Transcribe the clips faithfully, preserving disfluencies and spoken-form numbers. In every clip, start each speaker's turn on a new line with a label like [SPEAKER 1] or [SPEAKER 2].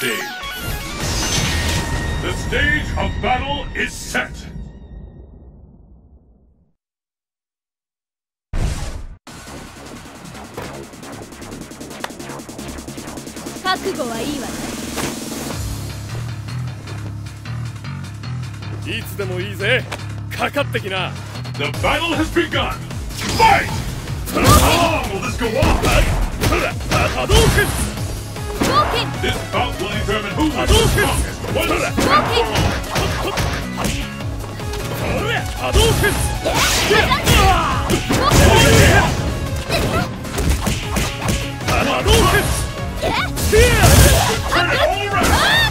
[SPEAKER 1] stage. The stage of battle is set.
[SPEAKER 2] 覚悟はいいわね。
[SPEAKER 3] いつでもいいぜ。かかってきな。
[SPEAKER 1] The battle has begun. Fight! How long will this go on?
[SPEAKER 3] 波動拳。
[SPEAKER 1] This bout will determine who is the strongest. One strong.
[SPEAKER 3] 波動拳。波動拳。
[SPEAKER 1] Turn it all around.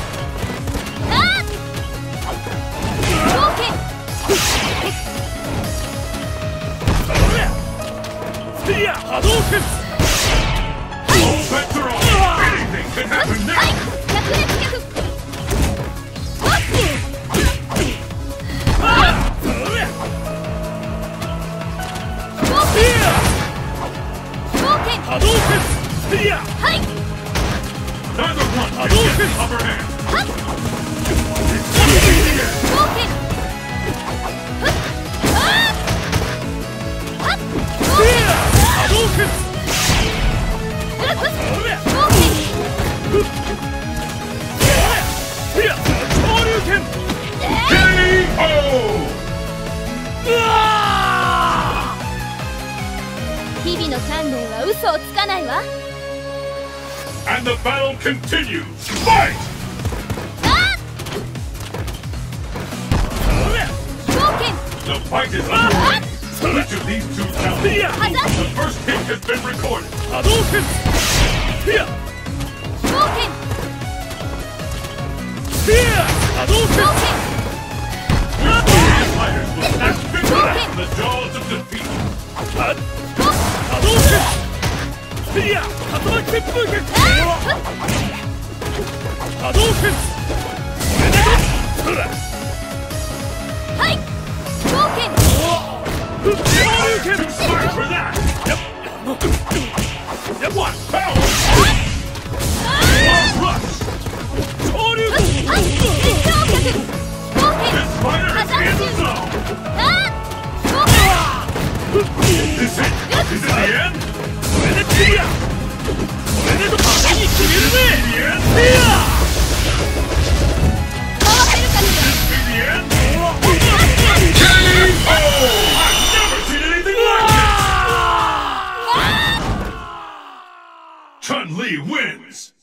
[SPEAKER 1] All bets are off. Anything can happen now. Neither one can get the upper hand. And the battle continues. Fight! The fight is underway. Each of these two challenges. The first hit has been recorded. Which warrior fighters will snatch victory from the jaws of defeat? Too smart for that! What power! Rush! This fighter is in the zone! Is this it? Is it the end? Is it the end? Is this the end? K O! I've never seen anything like this! Chun-Li wins!